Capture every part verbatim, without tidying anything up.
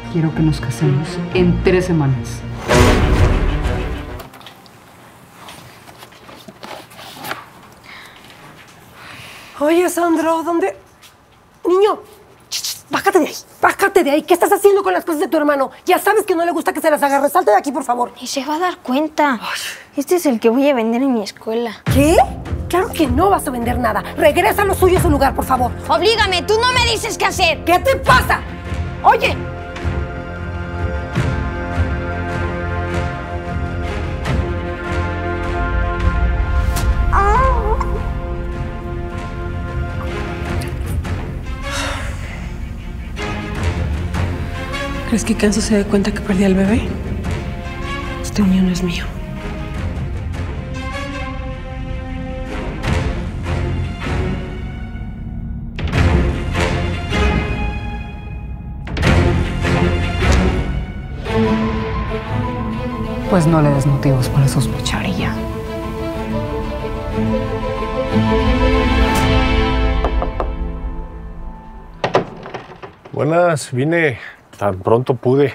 Quiero que nos casemos en tres semanas. Oye, Sandro, ¿dónde...? Niño, ch, ch, bájate de ahí, bájate de ahí. ¿Qué estás haciendo con las cosas de tu hermano? Ya sabes que no le gusta que se las agarre. Salte de aquí, por favor. Y se va a dar cuenta. Este es el que voy a vender en mi escuela. ¿Qué? Claro que no vas a vender nada. Regresa lo suyo a su lugar, por favor. Oblígame, tú no me dices qué hacer. ¿Qué te pasa? Oye. ¿Crees que Kenzo se dé cuenta que perdí al bebé? Este niño no es mío. Pues no le des motivos para sospechar y ya. Buenas, vine tan pronto pude.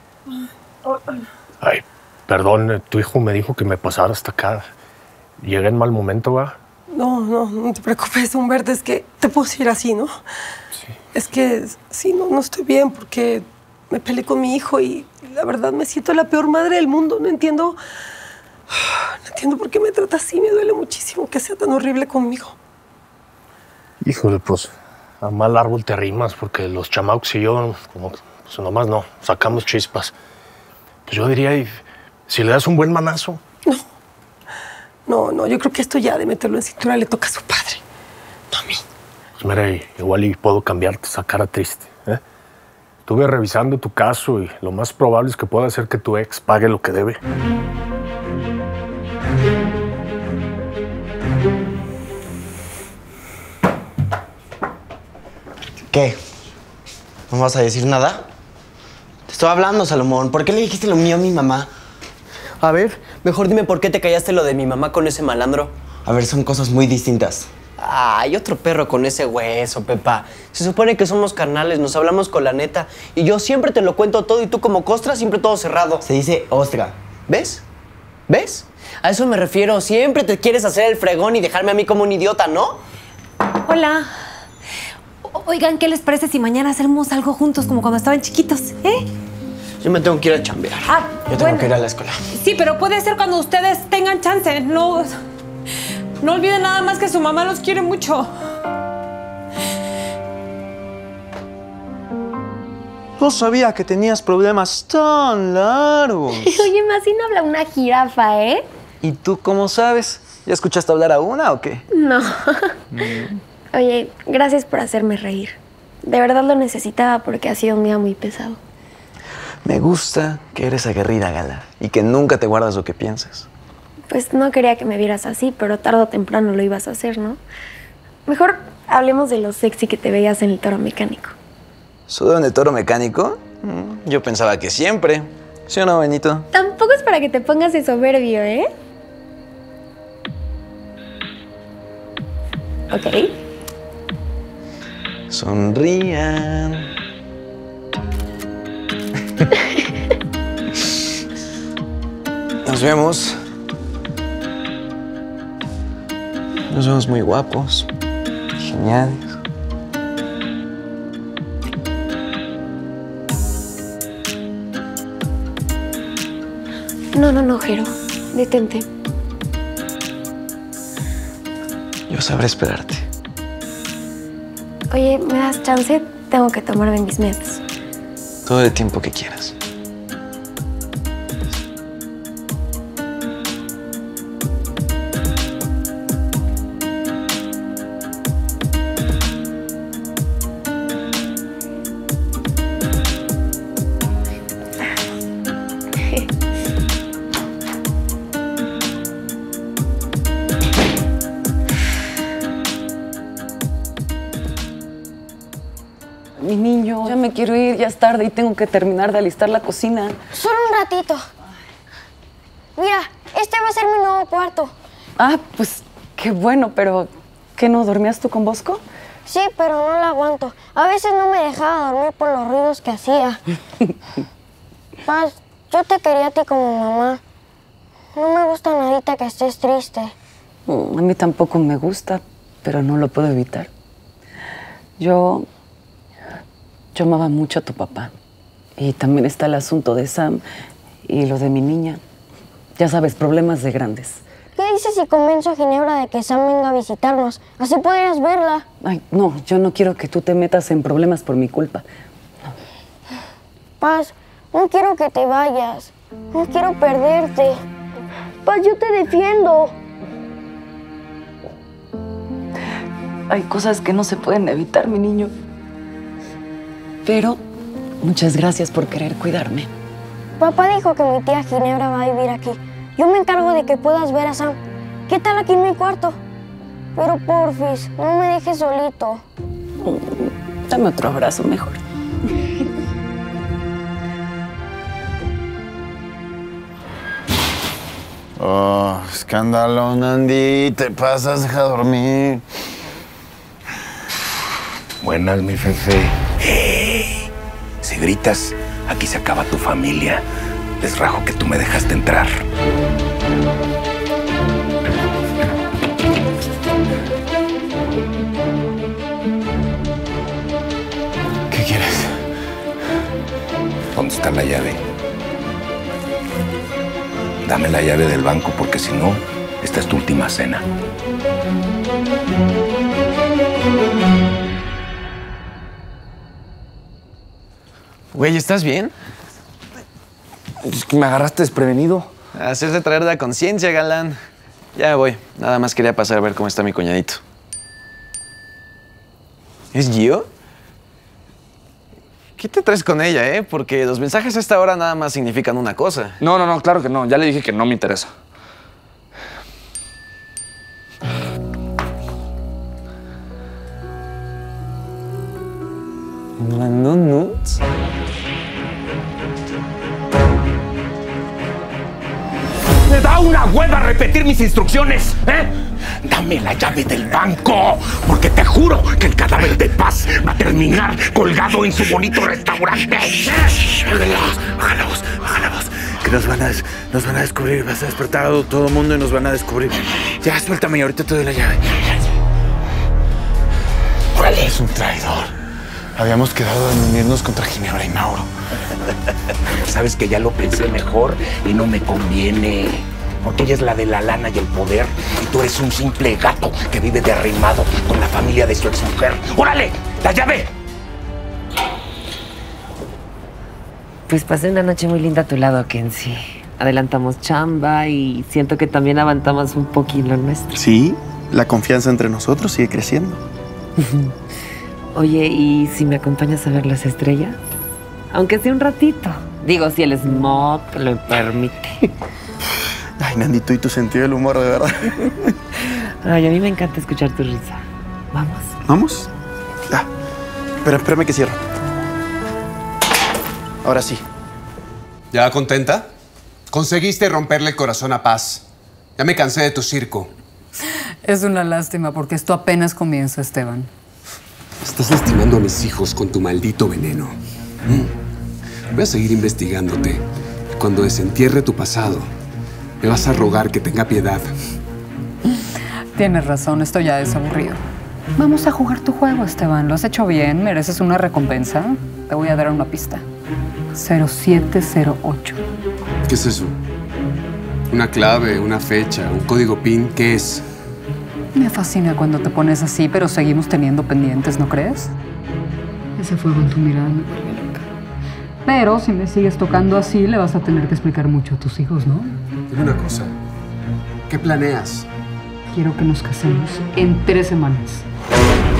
Ay, perdón, tu hijo me dijo que me pasara hasta acá. Llegué en mal momento, ¿va? No, no, no te preocupes, Humberto, es que te puedo ir así, ¿no? Sí. Es que sí, no, no estoy bien porque me peleé con mi hijo y la verdad me siento la peor madre del mundo. No entiendo, no entiendo por qué me trata así. Me duele muchísimo que sea tan horrible conmigo. Híjole, pues a mal árbol te rimas porque los chamacos y yo, como, pues nomás no, sacamos chispas. Pues yo diría, si le das un buen manazo. No, no, no, yo creo que esto ya de meterlo en cintura le toca a su padre, no a mí. Pues mira, igual y puedo cambiarte esa cara triste, ¿eh? Estuve revisando tu caso y lo más probable es que pueda hacer que tu ex pague lo que debe. ¿Qué? ¿No vas a decir nada? Te estoy hablando, Salomón. ¿Por qué le dijiste lo mío a mi mamá? A ver, mejor dime por qué te callaste lo de mi mamá con ese malandro. A ver, son cosas muy distintas. Ay, otro perro con ese hueso, Pepa. Se supone que somos carnales, nos hablamos con la neta. Y yo siempre te lo cuento todo y tú como costra siempre todo cerrado. Se dice ostra. ¿Ves? ¿Ves? A eso me refiero. Siempre te quieres hacer el fregón y dejarme a mí como un idiota, ¿no? Hola. Oigan, ¿qué les parece si mañana hacemos algo juntos como cuando estaban chiquitos, eh? Yo me tengo que ir a chambear. Ah, Yo tengo bueno. que ir a la escuela. Sí, pero puede ser cuando ustedes tengan chance. No, no olviden nada más que su mamá los quiere mucho. No sabía que tenías problemas tan largos. Oye, más si no habla una jirafa, ¿eh? ¿Y tú cómo sabes? ¿Ya escuchaste hablar a una o qué? No. Mm. Oye, gracias por hacerme reír. De verdad lo necesitaba porque ha sido un día muy pesado. Me gusta que eres aguerrida, Gala, y que nunca te guardas lo que piensas. Pues no quería que me vieras así, pero tarde o temprano lo ibas a hacer, ¿no? Mejor hablemos de lo sexy que te veías en el toro mecánico. ¿Solo en el toro mecánico? Mm, yo pensaba que siempre. ¿Sí o no, Benito? Tampoco es para que te pongas de soberbio, ¿eh? Ok. Sonrían. Nos vemos. Nos vemos muy guapos. Geniales. No, no, no, Jero. Detente. Yo sabré esperarte. Oye, ¿me das chance? Tengo que tomarme mis meds. Todo el tiempo que quieras. Mi niño, ya me quiero ir, ya es tarde y tengo que terminar de alistar la cocina. Solo un ratito. Mira, este va a ser mi nuevo cuarto. Ah, pues qué bueno, pero ¿qué no dormías tú con Bosco? Sí, pero no la aguanto. A veces no me dejaba dormir por los ruidos que hacía. Paz, yo te quería a ti como mamá. No me gusta nadita que estés triste. A mí tampoco me gusta, pero no lo puedo evitar. Yo... Yo amaba mucho a tu papá. Y también está el asunto de Sam y lo de mi niña. Ya sabes, problemas de grandes. ¿Qué dices si convenzo a Ginebra de que Sam venga a visitarnos? Así podrías verla. Ay, no, yo no quiero que tú te metas en problemas por mi culpa. Paz, no quiero que te vayas. No quiero perderte. Paz, yo te defiendo. Hay cosas que no se pueden evitar, mi niño. Pero muchas gracias por querer cuidarme. Papá dijo que mi tía Ginebra va a vivir aquí. Yo me encargo de que puedas ver a Sam. ¿Qué tal aquí en mi cuarto? Pero porfis, no me dejes solito. Dame otro abrazo mejor. Oh, escándalo, Nandi. Te pasas, deja dormir. Buenas, mi Fefe. ¡Hey! Si gritas, aquí se acaba tu familia. Les rajo que tú me dejaste entrar. ¿Qué quieres? ¿Dónde está la llave? Dame la llave del banco porque si no, esta es tu última cena. Güey, ¿estás bien? Es que me agarraste desprevenido. Hacerte traer la conciencia, galán. Ya me voy. Nada más quería pasar a ver cómo está mi cuñadito. ¿Es Gio? ¿Qué te traes con ella, eh? Porque los mensajes a esta hora nada más significan una cosa. No, no, no, claro que no. Ya le dije que no me interesa. ¿Mandó nudes? ¡Me da una hueva repetir mis instrucciones! ¿Eh? Dame la llave del banco, porque te juro que el cadáver de Paz va a terminar colgado en su bonito restaurante. Baja la voz, baja la voz. Que nos van a, nos van a descubrir. Vas a despertar a todo el mundo y nos van a descubrir. Ya, suéltame y ahorita te doy la llave. ¡Órale! Es un traidor. Habíamos quedado en unirnos contra Ginebra y Mauro. Sabes que ya lo pensé mejor y no me conviene. Porque ella es la de la lana y el poder y tú eres un simple gato que vive de arrimado con la familia de su exmujer. ¡Órale! ¡La llave! Pues pasé una noche muy linda a tu lado, Kenzie. Adelantamos chamba y siento que también avanzamos un poquito lo nuestro. Sí, la confianza entre nosotros sigue creciendo. Oye, ¿y si me acompañas a ver las estrellas? Aunque sea un ratito. Digo, si el smog lo permite. Ay, Nandi, tú y tu sentido del humor, de verdad. Ay, a mí me encanta escuchar tu risa. ¿Vamos? ¿Vamos? Ah, espera, espérame que cierro. Ahora sí. ¿Ya contenta? Conseguiste romperle el corazón a Paz. Ya me cansé de tu circo. Es una lástima porque esto apenas comienza, Esteban. Estás lastimando a mis hijos con tu maldito veneno. Mm. Voy a seguir investigándote. Cuando desentierre tu pasado, me vas a rogar que tenga piedad. Tienes razón, esto ya es aburrido. Vamos a jugar tu juego, Esteban. Lo has hecho bien, mereces una recompensa. Te voy a dar una pista. cero siete cero ocho. ¿Qué es eso? ¿Una clave, una fecha, un código PIN? ¿Qué es? Me fascina cuando te pones así, pero seguimos teniendo pendientes, ¿no crees? Ese fuego en tu mirada me vuelve loca. Pero si me sigues tocando así, le vas a tener que explicar mucho a tus hijos, ¿no? Dime una cosa. ¿Qué planeas? Quiero que nos casemos en tres semanas.